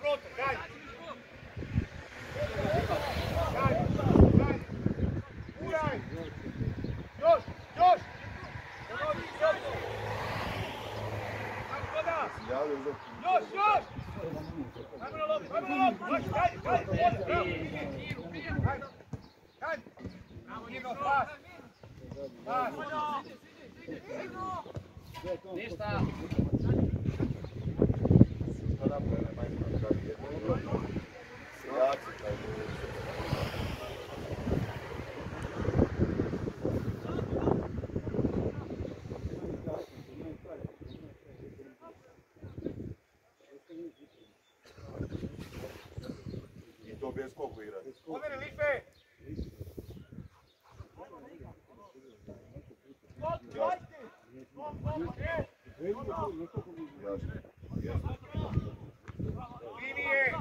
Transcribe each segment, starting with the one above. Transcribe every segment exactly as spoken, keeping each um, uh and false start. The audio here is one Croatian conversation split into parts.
unutra, daj! Uraj! Još, još! Još, još! Ajmo na lopu, ajmo na lopu! Ajde, ajde, ajde, bravo! Ajde, ajde! Igro, pas! Pas! Ništa! I to bez koliko igra. Odmeri Lipe! Linije!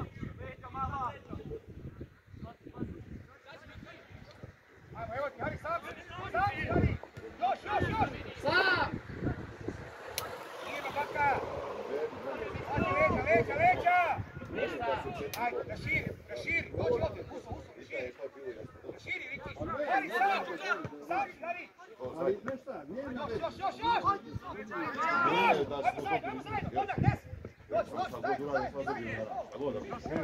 Ajmo, evo ti, Hari, sam! Sam, Hari! Još, još, još! Sam! Idemo, baka! Ajde, leđa, leđa, leđa! Ništa! Ajde, da širi, da širi, dođi ovdje, uso, uso, da širi. Da širi, Viki. Hari, sam! Sam, Hari! Još, još, još, još! Ajmo zajedno, ajmo zajedno, kodak, des! Dođi, dođi, zajedno, zajedno, zajedno!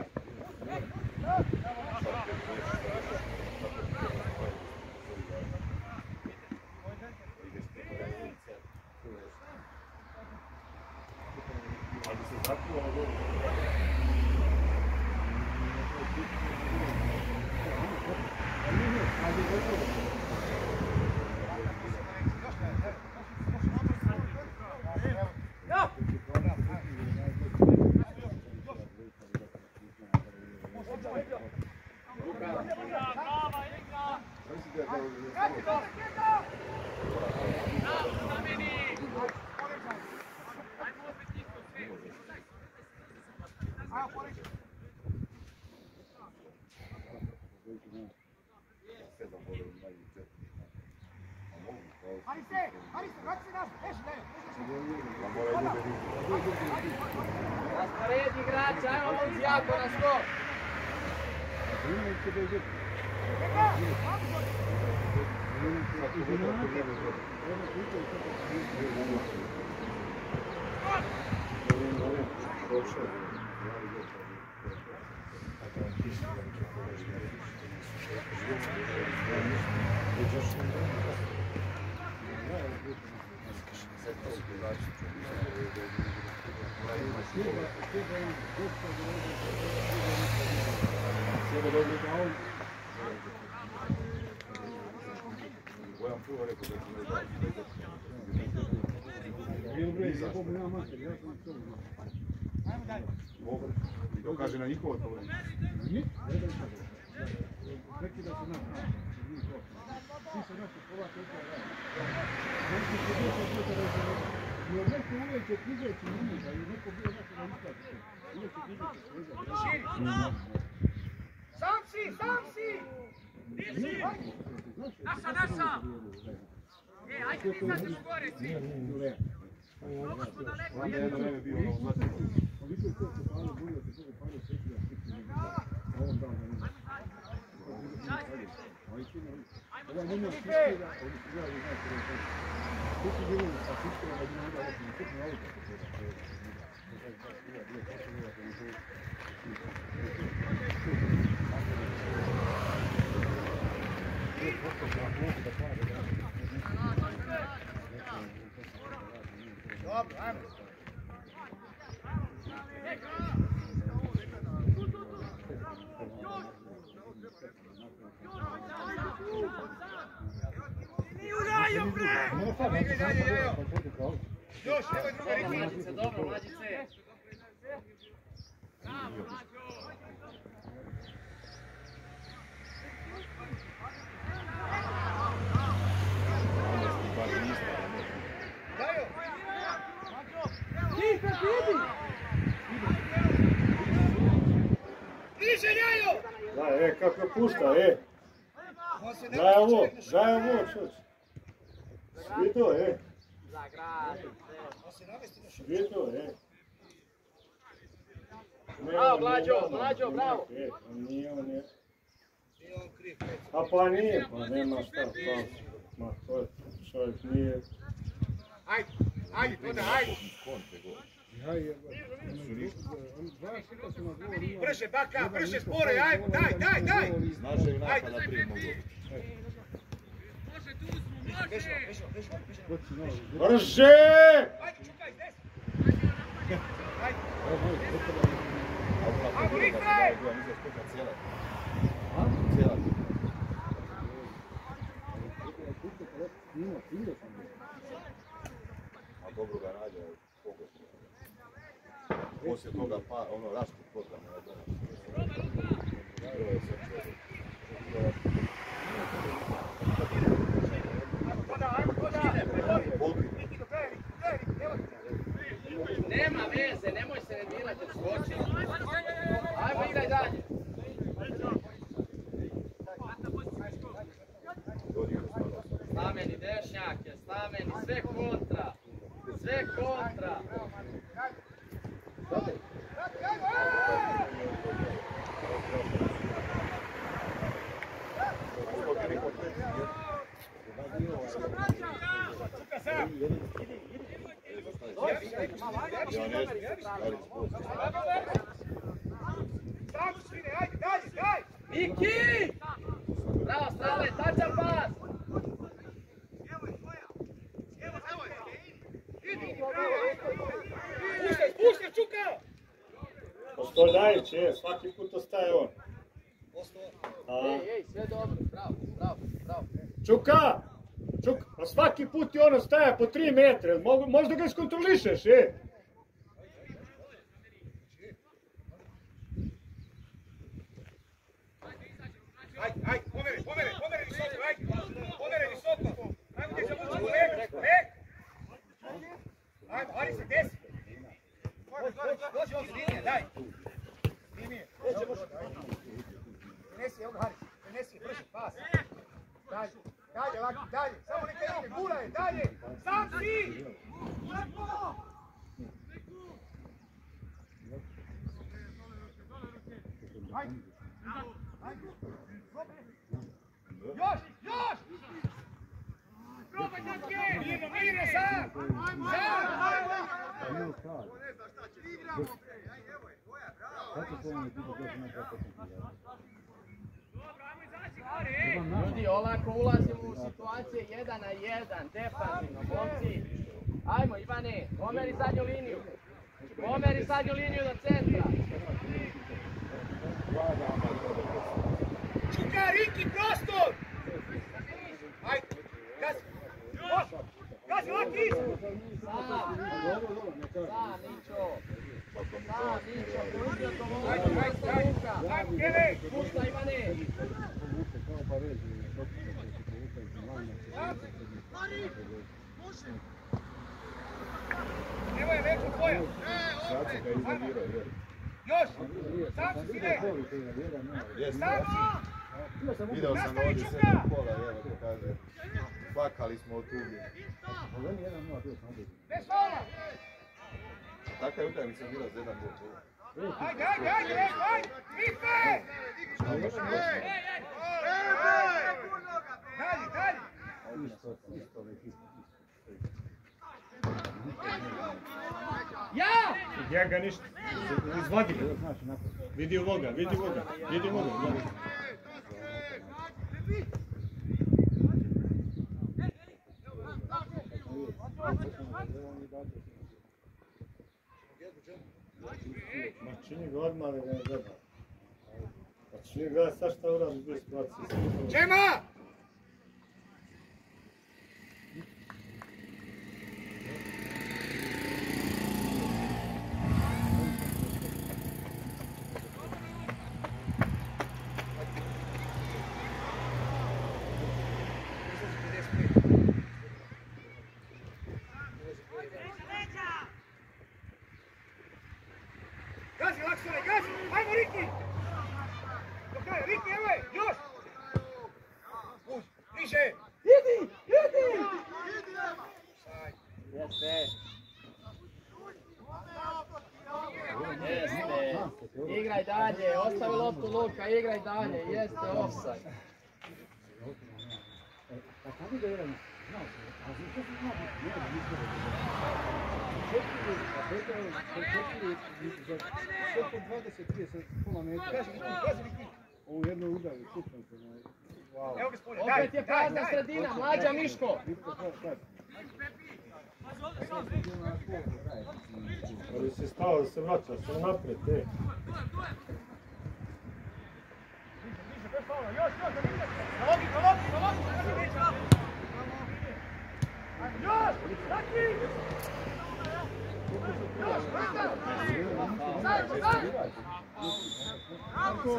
Hari se, Hari se, vrati se nas,eš, ne, Rasporedi igrača, ajmo momci jako na sto! I to kaže na njihovo to. sam si, sam si! Naša, naša! E, ajde ti sad ćemo gore svi! Mnogo smo daleko, jedno vreme bio ono uzlatno. Dobro, ajmo. Ni udaju, bre! Još, evo druga Riki. Mlađice, dobro, mlađice. Dajo! Ti, kad vidi! Niže, Jajo! Da, e, kako pušta, e. Daj ovo, daj ovo, čuč. Svi to, e. Za grad. On se navesti na šut. Svi to, e. Bravo, Mlađo, Mlađo, bravo. Nije on je. Nije on kriv. A pa nije, pa nema šta, pa. Ma to čovjek nije. Ajde, ajde, Toda, ajde. Brže, baka, brže, spore, ajde, daj, daj, daj. Znaš je napada prije mogu. Bežo, bežo, bežo, bežo. Brže! Ajde, čukaj, desno. Ajde. Ajmo, Rikve! Cijela. Cijela. A dobro ga nađe, pogled. Poslije toga pa, ono, rašti pogled. Nema veze, nemoj se ne dirati, skoči. Ajmo, igraj dalje. Stameni dešnjake, stameni, sve kontra. Sve kontra. Miki! Bravo, Strale, tačan pas! Puštaj, puštaj, Čuka! Ostavljajuć je, svaki put ostaje on. Ej, ej, sve dobro, bravo, bravo, bravo. Čuka! Čuka, a svaki put ti on ostaje po tri metre, možda ga iskontrolišeš, e? Ajde, ajde, pomeri, pomeri, pomeri visoko, ajde, pomeri visoko. Ajmo gdje zavuči u leg, leg. Ajmo, Hari se desi. Dođi ovdje, linije, daj. Linije, prenesi, evo ga Hari, prenesi, brži, pas. Dalje, dalje, laki, dalje, samo neka idete, guraj, dalje, sam si! Ajde, ajde. Još, još! Probaj tatke! Mirno, mirno, sam! Sam! Ljudi, olako ulazimo u situacije jedan na jedan, defanzivno, momci. Ajmo, Ivane, pomeri zadnju liniju. Pomeri zadnju liniju do centra. Čuka, Riki, prostor! Ajde, gazi! Još! Gazi, laki! Sam! Sam, Mićo! Sam, Mićo, pusti odgovornost, Ajde, ajde, pusti ajde! ruka! Ajde, Kele! Pušta, Ivane! Evo je veću tvoja! Sad se ga iznervirao, jer. Još! Sam si sine! Jes, Sam! video sam Nastavi, ovdje Čuka! sedam pola, evo to kaže. Plakali smo od tuge. Bez vola! Taka je utakmica bila za jedan gol. Ajde, ajde, ajde, ajde, ajde! Rikve! Dalje, dalje! Ja! Ja ga ništa, izvadi ga. Vidi ovoga, vidi ovoga, vidi ovoga. Ma čini ga odmah da ga ne gleda. Ma čini ga sad šta uradi bez situacije. Čema! Gazi, Laksone, gazi! Ajmo, Riki! Do kraja, Riki, evo je, još! Uđi, bliže! Idi, idi! Jeste! Jeste! dalje, igraj dalje, ostavi loptu Luka, igraj dalje, jeste offside. Ovo jedno udari, kupno se. Opet je prazna sredina, Mlađa Miško. Ali si stao da se vraćaš, sve naprijed, te. Marko!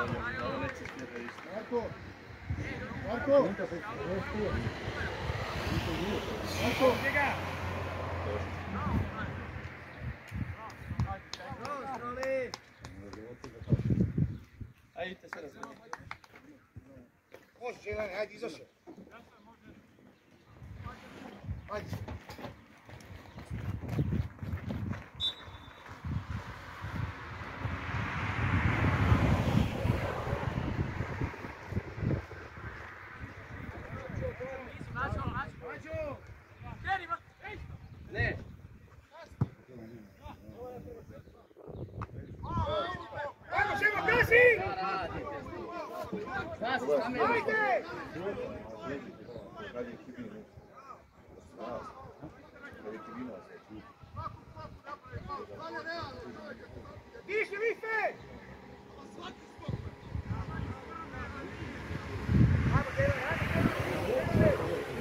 Marko! Marko! Marko! Ajde se razumijete. Možeš, Jelene, ajde, izašao. Ajde. Ne. Ajmo, Šemo, gazi! Šta radite? Šta se sa meni? Ajde! Kad je kibinu. Kad je kibinu, Diši, više! Ajmo, Jelene, ajde!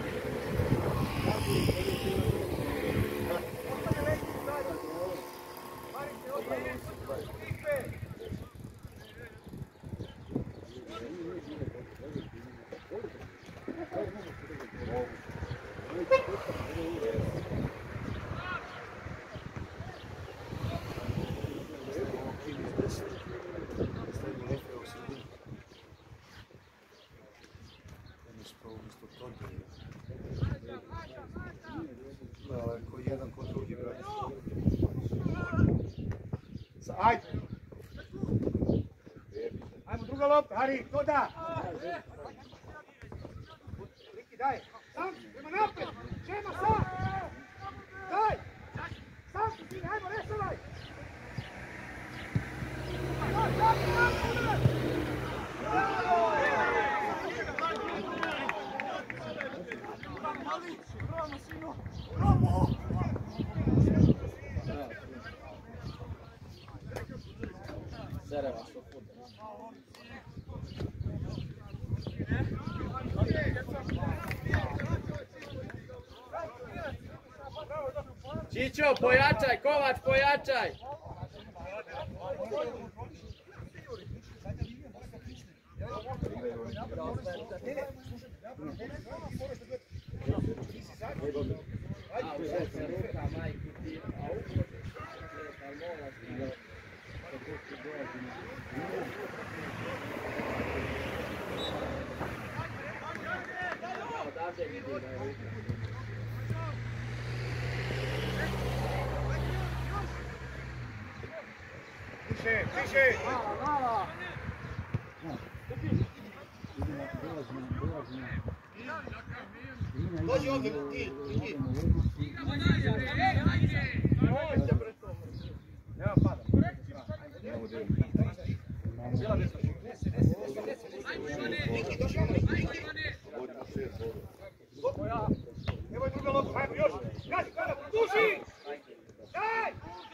Ajde! Ajmo, druga lopta, Hari, to da! Riki, daj! Sam, prema napred! Šema, sam! Daj! Sam, ti, ajmo, rešavaj! Daj, daj, daj, daj! Zereva što puta. Čićo, pojačaj, Kovač, pojačaj! A, uzet se ruka, majku ti, a uzet se ruka, odavde vidi da je ruka. Tiše, tiše! Dođi ovdje, ti, ti. Nema pada. Cijela desna. Niki, došli ono. Evo je druga lopta, hajmo još. Gazi, kada, duži! Daj!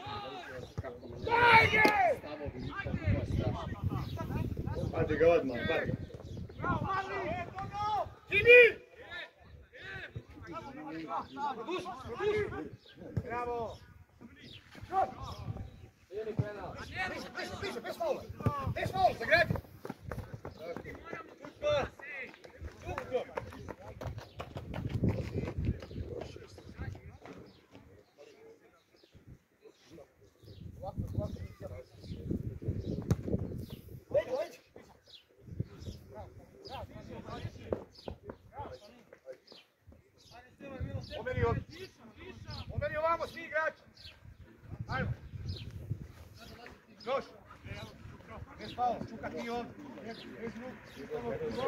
Daj je! Hajde ga odmah, bar ga. Kimi! Produži, produži! Bravo! Ili penal. Bliže, bliže, bliže, bez faula! Bez faula, zagradi! Tuka! Tuka! Omeri od... Omeri ovamo svi igrači! Ajmo! Još! faul. Čuka ti ovdje. Bez ruku.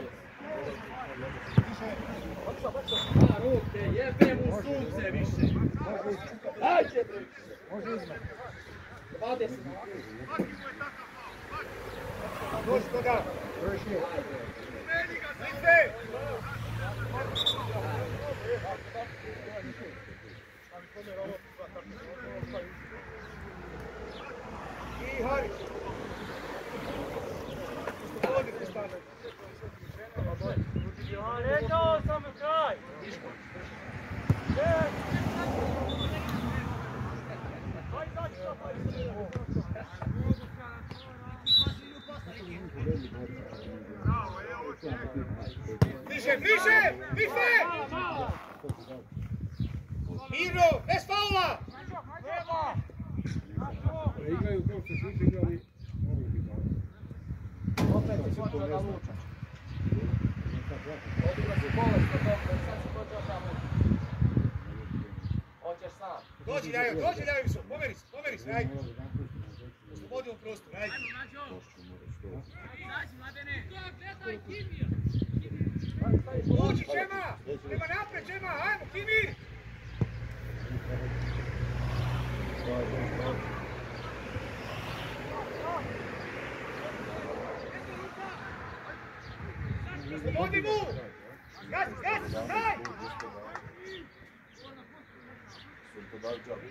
Na ruke, jebe mu sunce više. Dajte bre. Može izmah. dvadeset. Dođi toga. Još je. Lice! I Haris. Slobodi pristane. Rekao sam kraj! Bliže, bliže! Bife! Miro, bez faula! Igraju kao što su igrali. Opet je počeo da luča. Odigra si bolestno dobro i sad si počeo da luča. Hoćeš sam. Dođi, Ljajo, dođi, Ljajo, su. Pomeri se, pomeri se, ajde. Oslobodi ovom prostoru, ajde. Uđi, Čema! Nema napred, Čema, ajmo, Kimi! Oslobodi mu! Gazi, gazi, daj! Su to dali džabu.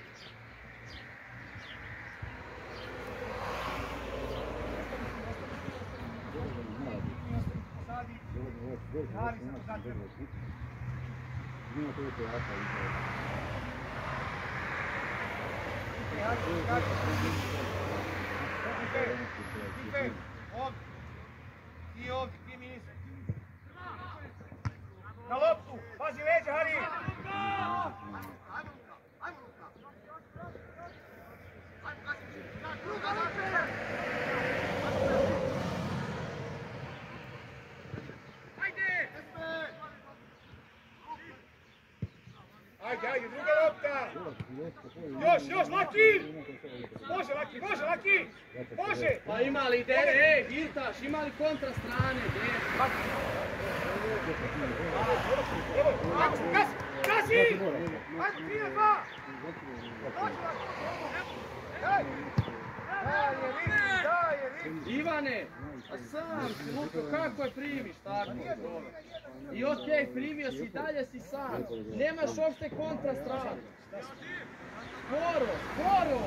Bife, ovdje. Ti ovdje, ti mi nisi. Na loptu, pazi leđa, Hari! Ajde, ajde, druga lopta! Još, još, Laki! Može, Laki, može, Laki! Može! Pa ima li dere, ej, Virtaš, ima li kontra strane, dere? Ajmo, gazi! Gazi! Ajmo, tri na dva! Daj! Daj je, vidi, daj je, vidi! Ivane, a sam si lupio, kako je primiš tako? I okej, primio si, dalje si sam. Nemaš uopšte kontra strane. Skoro, skoro!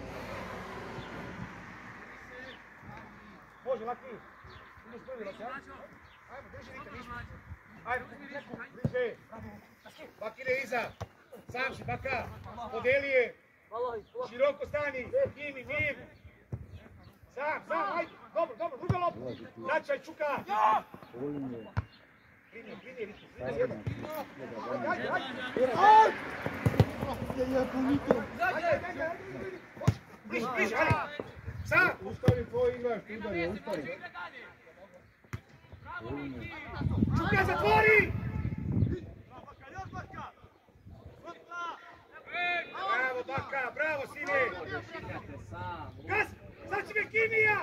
Može, Laki! Ideš prvi, Laki, ajmo, drži Vita, ništa. Ajde, neku, bliže. Bakire iza. Sam si, Baka. Podeli je. Široko stani. Kimi, mir. Sam, sam, ajde. Dobro, dobro, druga lopta. Vraćaj, Čuka. Klinje, klinje, Viti. Klinje, jedan. Ajde, ajde, ajde. Ajde, ajde, ajde. Bliže, bliže, ajde. Sam. Ustavi tvoj igrač, udari, ustavi. Čuka, zatvori! Bravo, Baka, bravo, sine! Gas! Sad će me Kimija!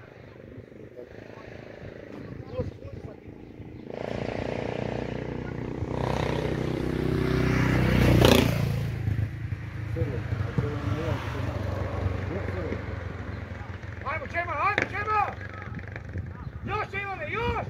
Ajmo, Čema, ajmo, Čema! Još, Ivane, još!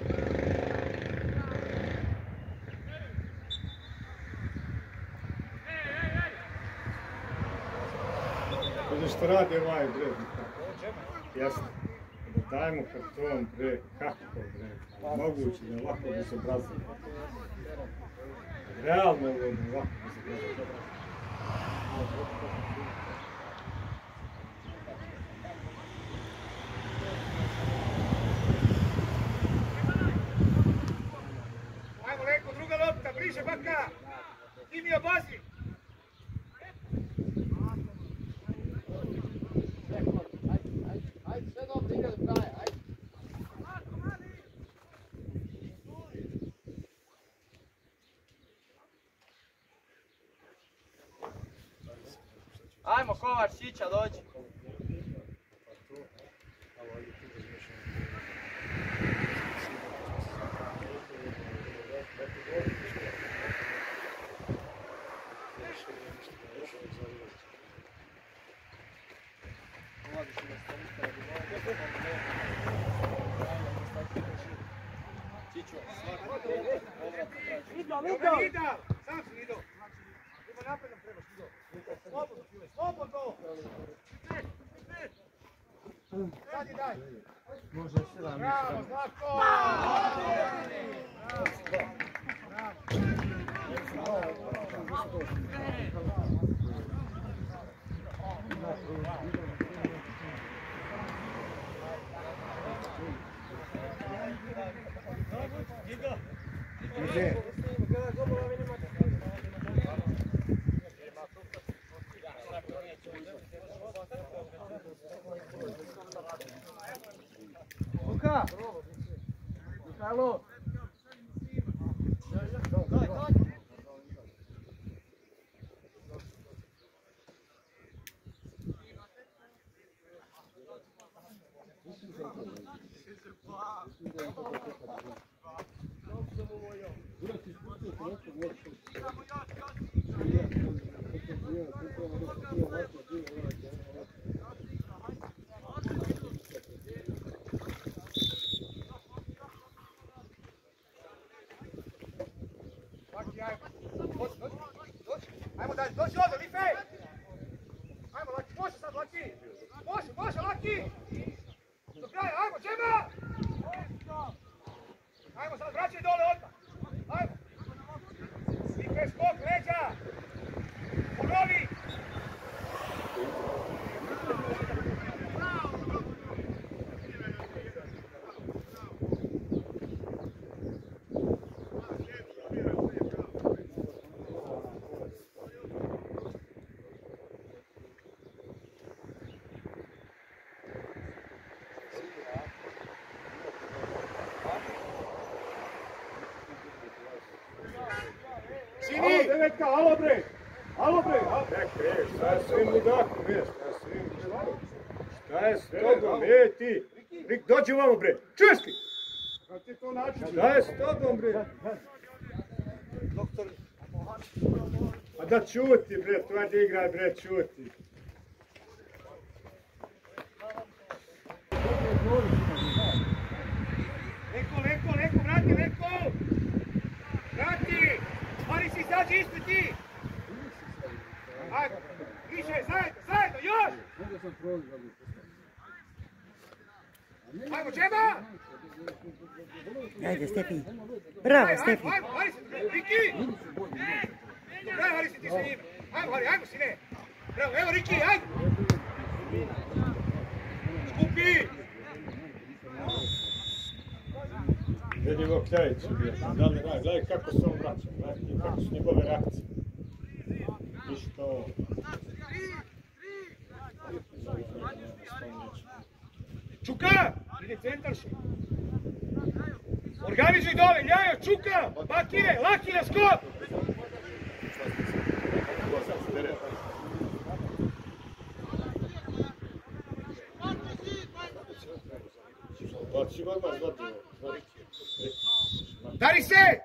Vidiš što radi ovaj bre. Jasno. Dajmo karton bre, kako bre. Moguće da lako bezobrazni. Realno je da lako bezobrazni. Ajmo, Leko, druga lopta, bliže, Baka! Kimi, obazi! Ajde, sve dobro, igra do kraja, ajde. Ajmo, Kovač, Sića, dođi. Dobar Ida! Sam si Ido! Ima napred nam trebaš Ido! Slobodno File, slobodno! Sad je daj! Može se vam. Bravo, Zlatko! Luka! Mihajlo! Ajmo dalje, dođi ovdje, Life! Ajmo, Laki, može sad, Laki! Može, može, Laki! Do kraja, ajmo, Džema! Ajmo sad, vraćaj dole odmah! Ajmo! Life, skok, leđa! Ponovi! Alo, devetka, alo bre! Alo bre! Čekaj, šta je s ovim ludakom, je? Šta je s ovim ludakom? Šta je s tobom, ej ti? Rik, dođi ovamo bre! Čuješ ti? Kako ti to način? Šta je s tobom bre? Doktor... A da čuti bre, tu ajde igraj bre, čuti. Leko, Leko, Leko, vrati, Leko! Vrati! Mari si izađi ispred ti! Ajde, više, zajedno, zajedno, još! Ajmo, Džema! Ajde, Stepi. Bravo, Stepi. Ajmo, Mari si, Riki! Daj, Mari si ti sa njima. Ajmo, Mari, ajmo, sine! Bravo, evo, Riki, ajde! Skupi! Vidi Vokljajić, da li radi, gledaj kako se on vraća, gledaj kako su njegove reakcije. Ništa ovo. Čuka! Ide centarši. Organizuj dole, Ljajo, Čuka! Bakire, Laki na skok! Baci odmah zlatimo. Dari se!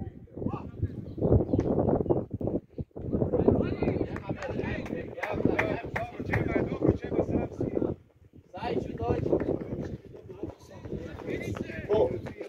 Čema je dobro, Čema sam si. Zajiću, dođi. Ko?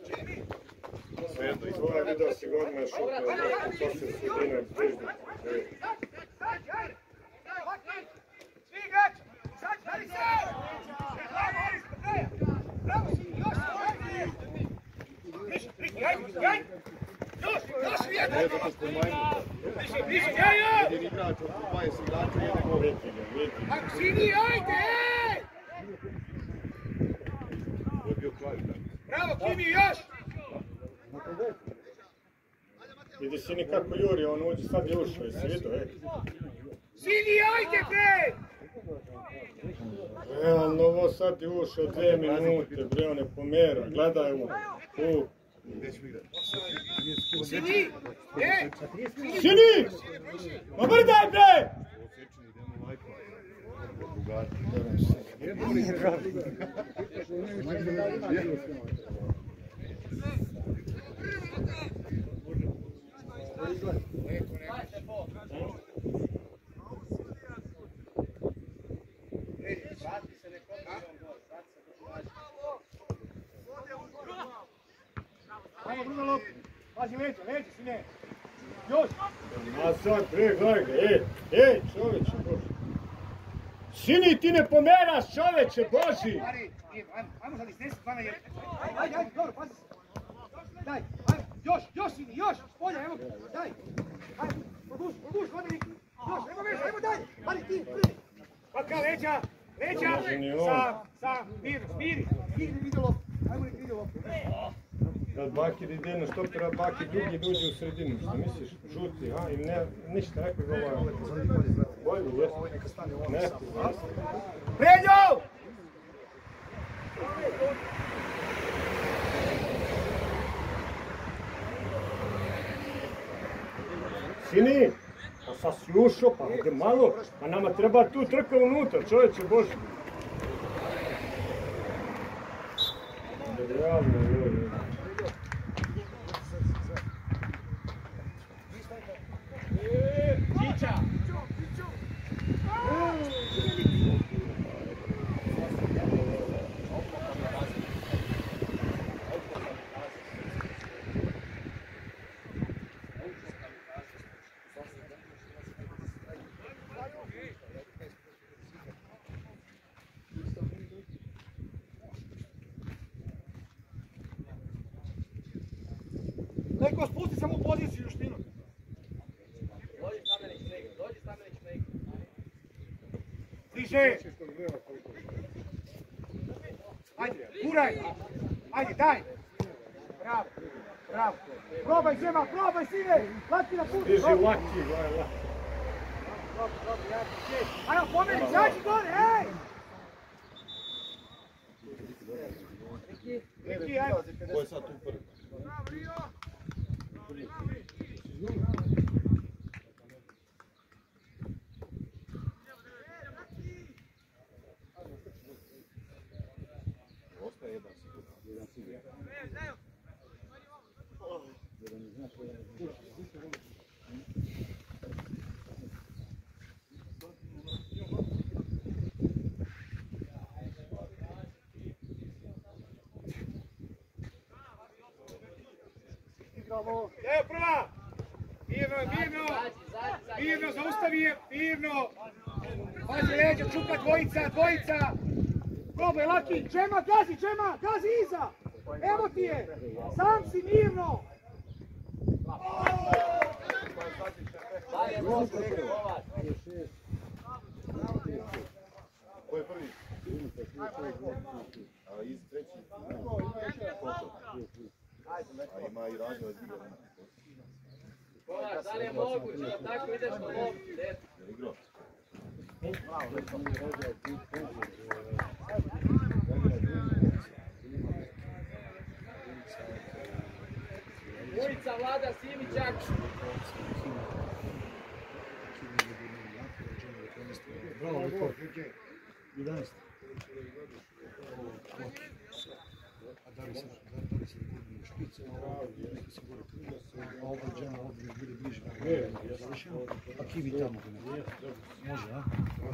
Svoje video si godina šutno, poslije sredine, bližno. Sađi, ajde! Svi igrači! Sađi, Dari se! Bravo, Oris, do kraja! Bravo si, još! Više, Riki, ajde, ajde! Još, još jedan! Ne, zato što majmo. Više, više, jajo! Jedan igrač od dvadeset igrača, jedan gol. Ajmo, sini, ajde! To je bio kraj. Bravo, Kimi, još! Vidi Sini kako juri, on uđe sad je ušao, jesi vidio, ej? Sini, ajde, bre! Realno, ovo sad je ušao dvije minute, bre, on je pomera, gledaj mu. U. Sini! E! Sini! Ma brdaj, bre! Pazi leđa, leđa, sine. Još. Nazad, bre, gledaj ga, ej, ej, čoveče, Boži. Sini, ti ne pomeraš, čoveče, Boži. Ajmo sad iznesi dva na jedan. Ajde, ajde, dobro, pazi se. Daj, ajde, još, još Sini, još, spolja, evo, daj. Ajde, produži, produži, vodi Riki. Još, evo već, evo dalje, vadi ti, prvi. Paka, leđa, leđa. Sam, sam, mir, smiri. Igri vidi loptu, ajmo nek vidi loptu. Kad Bakir ide na stopera, Bakir drugi dođe u sredinu, što misliš, žuti, a, i ne, ništa, nekog ovo je. Bolje, jesno. Ne, Predjo! Sini, pa sad si ušao, pa ovdje malo, pa nama treba tu trka unutra, čovječe Bože. Realno, joj. Čiča! Neko spusti samo u poziciju još minut. Dođi Stamenić na igru, dođi Stamenić na igru. Bliže! Ajde, guraj! Ajde, daj! Bravo, bravo. Probaj Zema, probaj sine! Laki na put! Biži laki, gledaj, laki. Ajmo, pomeri, zađi gore, ej! Riki, ajmo. Ko je sad tu prvi? Ostaje jedan sigurno. Jedan sigurno. Evo prva! Mirno, mirno! Mirno, zaustavi je, mirno! Pazi leđa, čuka dvojica, dvojica! Probaj, Laki! Čema, gazi, Čema! Gazi iza! Evo ti je! Sam si mirno! Ko je prvi? A iz treći? A ima i razlog iz igra. Kovač, da li je moguće da tako ideš na loptu, dete? Je li igro? Ulica Vlada Simićak. Bravo, Viktor. jedanaest. A da li se gledali špice? A ovo džana ovdje bude bliže. A Kivi tamo. Može, a?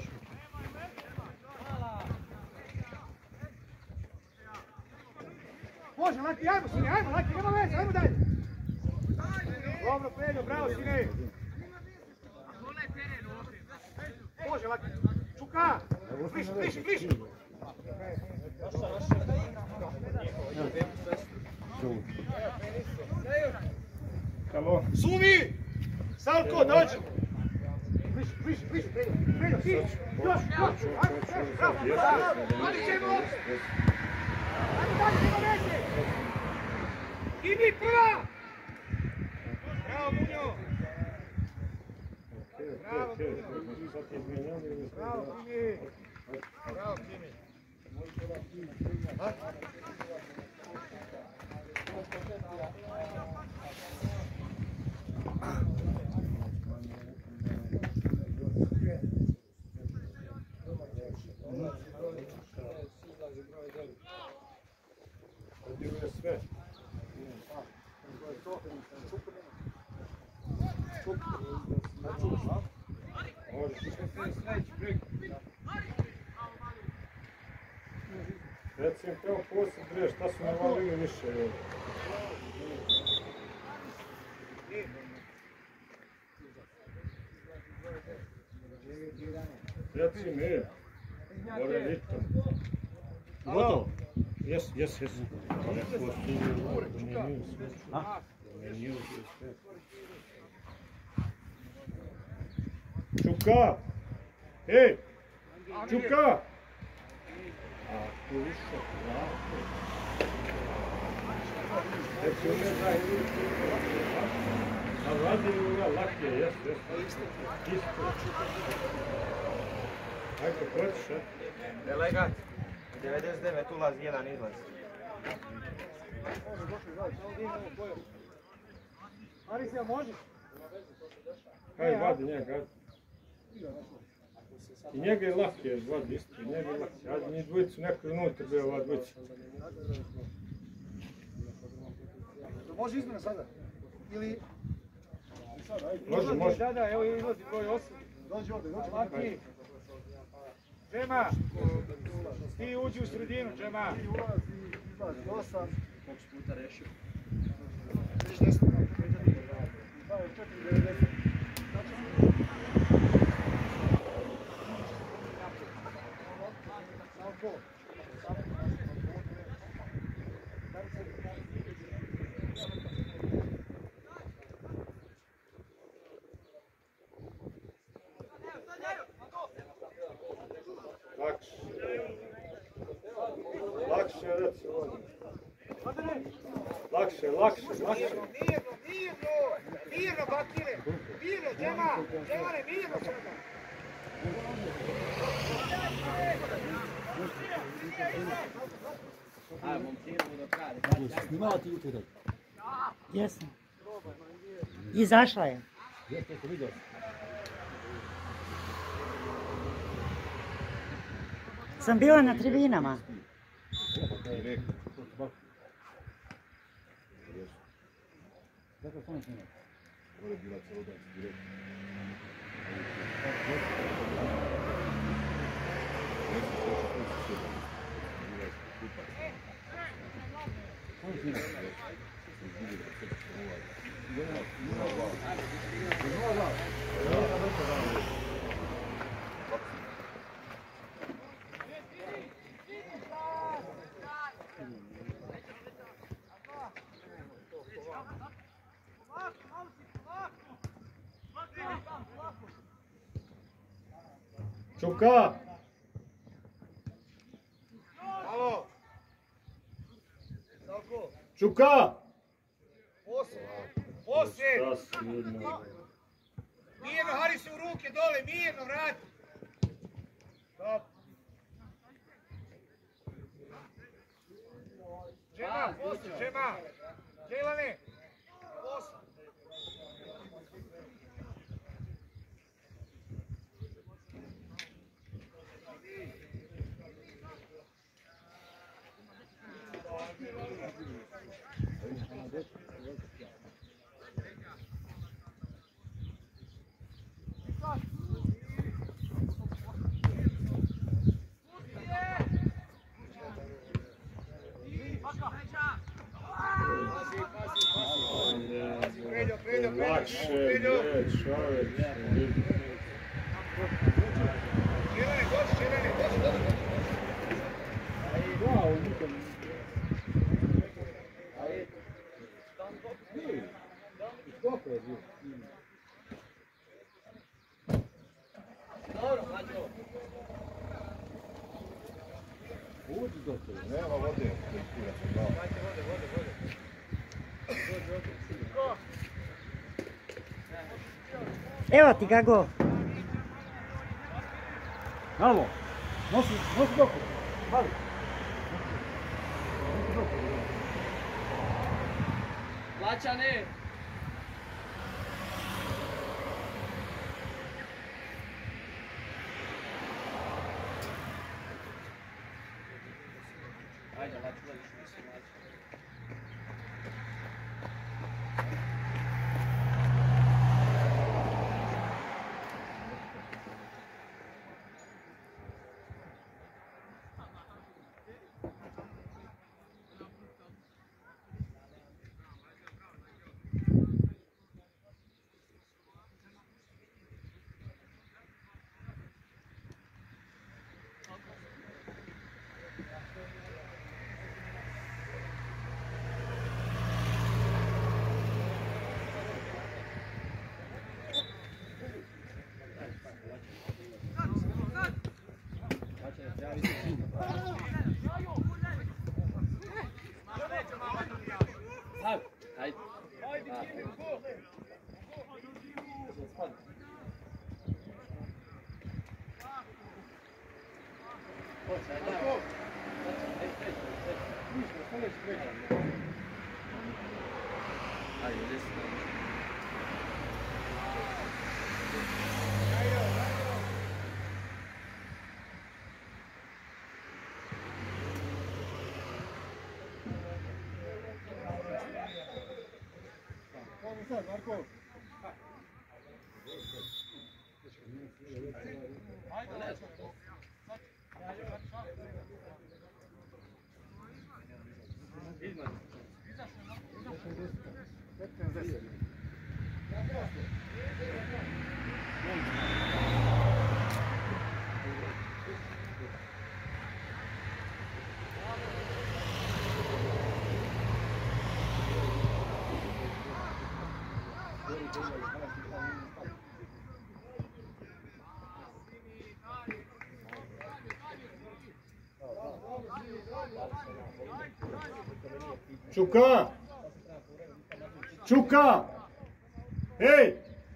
Može, Laki, ajmo sine, ajmo Laki, nema veze, ajmo dalje! Dobro, Pedro, bravo sine! Može, Laki! Čuka! Bliži, bliži, bliži! Halo. Suvi! Salko, dođi! Bliži, bliži, bliži, Pedro, Pedro, ti! Još, još! Ajmo, bravo, bravo! Ajde, ćemo! Ajde dalje, nema veze! I mi prva! Bravo, Munjo! Bravo, Munjo! Bravo, Kimi! Bravo, Kimi! Odjevuje sve. Recim teo posjed bre, šta su navalili više. Reci mi, more nito. Gotovo? Jes, jes, jes. Čuka! Ej! Čuka! A tu više, lako. Reci mi da je a vadi ga lak je, jes, jes. Isto. Ajde, hoćeš, a? Delegat, devedeset devet ulaz, jedan izlaz. Arisija, možeš? Kaj vadi njega? I njega je lakije vadi isto, njega je lakije. Ajde, njih dvojicu neko je unutra bio ova dvojica. Može izmjena sada? Ili... Može, može. Da, da, evo izlazi broj osam. Dođi ovdje, dođi. Laki. Džema, ti uđi u sredinu, Džema. Ti ulazi, izlazi osam. Koliko puta rešio? Viš deset. Da, je četiri devedeset. Lakše. Lakše, reci ovdje. Lakše, lakše, lakše. Mirno, mirno, mirno, Bakire, mirno, Džema, Džemane, mirno sada. Snimala ti juče da? Jesam. Izašla je. Jeste, to vidio. Sam bila na tribinama. Kako sam snimao? Ovo je bila celo dan direkt. Čuka! Alo. Salko. Čuka! Posle. Posle. Šta si jedno? Mirno, hari se u ruke dole, mirno, vrati. Stop. Džema, posle, Džema. Dželane. Posle. Pređo, pređo, Lakše, pređo. bre, čovječ. Dželane, dođi, Dželane, dođi, dođi. Dobro, mlađo. Nema vode. Evo ti ga go. Malo, nosi, nosi doko. Mali. Lačane. Ajde, Laču, gledaš mi se Laču. Čuka! Čuka! Ej!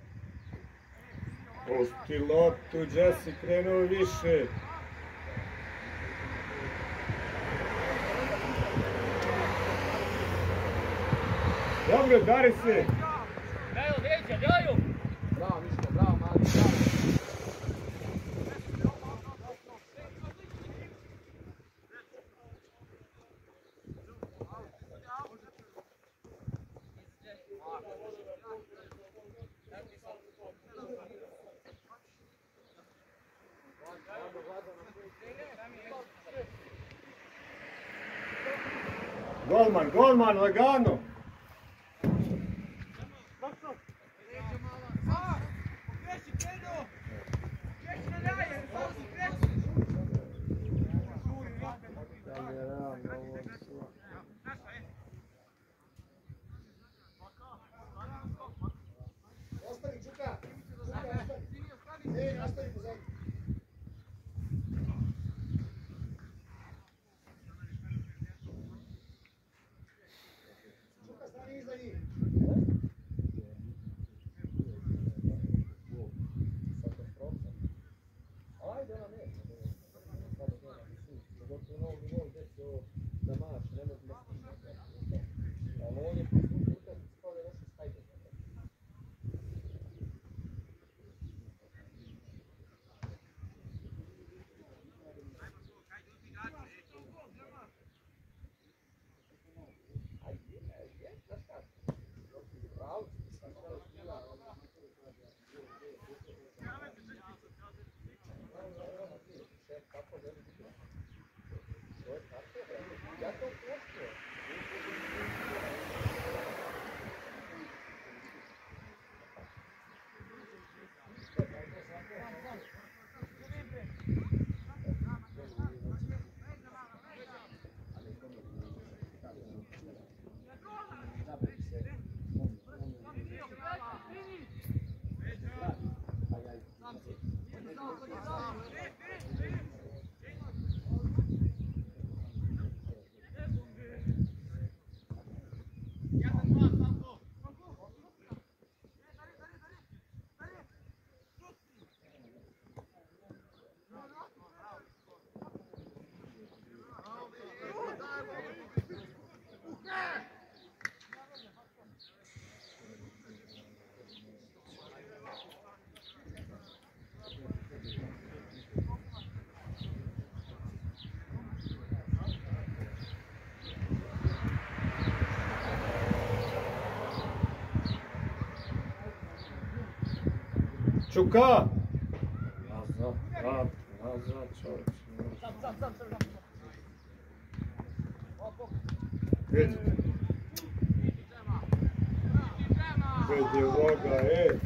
Pusti loptu, gdje si krenuo više? Dobro, dari se! Evo, neće, daju! Bravo, Miško, bravo, mali, bravo. Golman, golman, lagano! Ostavi, Čuka! Ej, nastavi pozad. Čuka, stani iza njih. Čuka! Nazad, nazad, nazad, čovječ. Vidi. Vidi ovoga, ej.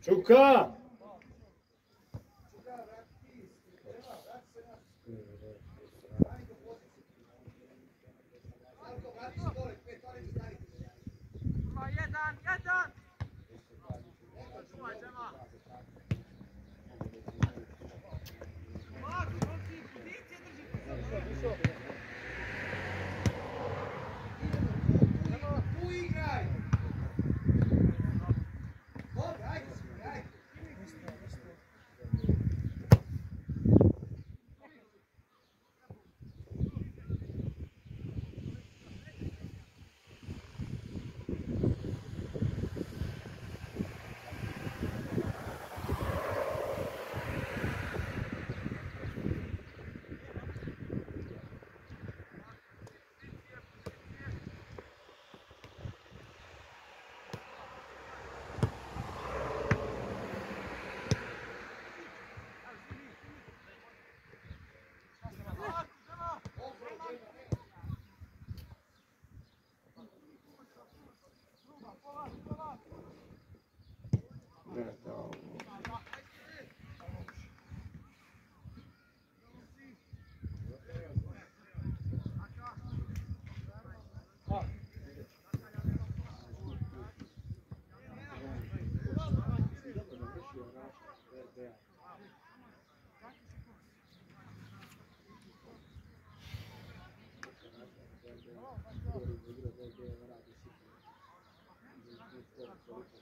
Čuka! Jedan, jedan! Tu igraj! Dobro, ajde, ajde!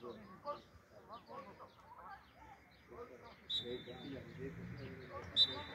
Thank you.